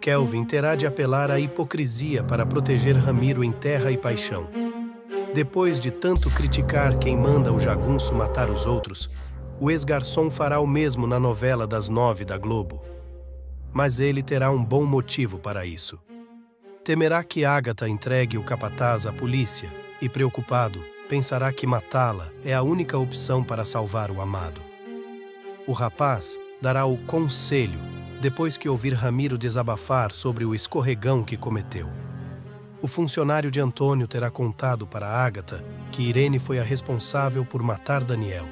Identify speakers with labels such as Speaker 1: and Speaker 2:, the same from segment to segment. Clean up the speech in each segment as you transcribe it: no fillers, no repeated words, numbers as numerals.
Speaker 1: Kelvin terá de apelar à hipocrisia para proteger Ramiro em Terra e Paixão. Depois de tanto criticar quem manda o jagunço matar os outros, o ex-garçom fará o mesmo na novela das 9 da Globo. Mas ele terá um bom motivo para isso. Temerá que Ágata entregue o capataz à polícia e, preocupado, pensará que matá-la é a única opção para salvar o amado. O rapaz dará o conselho depois que ouvir Ramiro desabafar sobre o escorregão que cometeu. O funcionário de Antônio terá contado para Ágata que Irene foi a responsável por matar Daniel.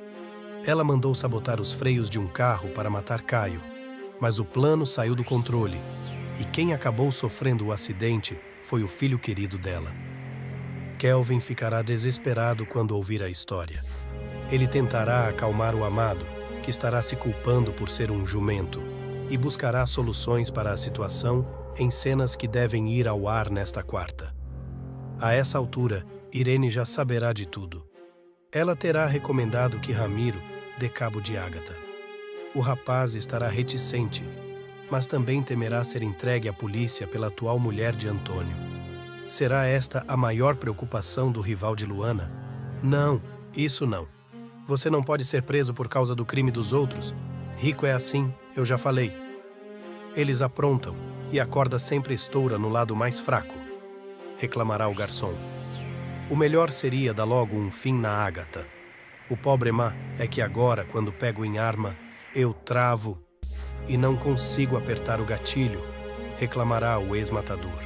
Speaker 1: Ela mandou sabotar os freios de um carro para matar Caio, mas o plano saiu do controle e quem acabou sofrendo o acidente foi o filho querido dela. Kelvin ficará desesperado quando ouvir a história. Ele tentará acalmar o amado, que estará se culpando por ser um jumento, e buscará soluções para a situação em cenas que devem ir ao ar nesta quarta. A essa altura, Irene já saberá de tudo. Ela terá recomendado que Ramiro dê cabo de Ágata. O rapaz estará reticente, mas também temerá ser entregue à polícia pela atual mulher de Antônio. Será esta a maior preocupação do rival de Luana? Não, isso não. Você não pode ser preso por causa do crime dos outros. Rico é assim, eu já falei. Eles aprontam e a corda sempre estoura no lado mais fraco, reclamará o garçom. O melhor seria dar logo um fim na Ágata. O problema é que agora, quando pego em arma, eu travo e não consigo apertar o gatilho, reclamará o ex-matador.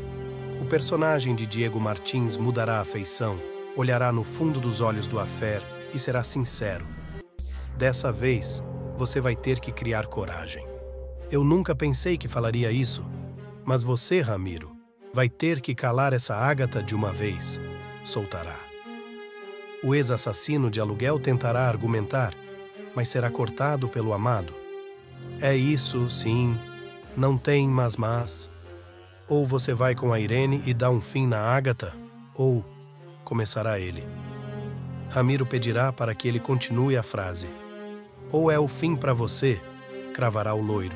Speaker 1: O personagem de Diego Martins mudará a feição, olhará no fundo dos olhos do Afer e será sincero. Dessa vez, você vai ter que criar coragem. Eu nunca pensei que falaria isso, mas você, Ramiro, vai ter que calar essa Ágata de uma vez, soltará. O ex-assassino de aluguel tentará argumentar, mas será cortado pelo amado. É isso, sim, não tem mas. Ou você vai com a Irene e dá um fim na Ágata, ou começará ele. Ramiro pedirá para que ele continue a frase. Ou é o fim para você, cravará o loiro.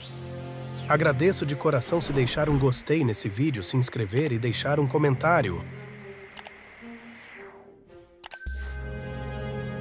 Speaker 1: Agradeço de coração se deixar um gostei nesse vídeo, se inscrever e deixar um comentário.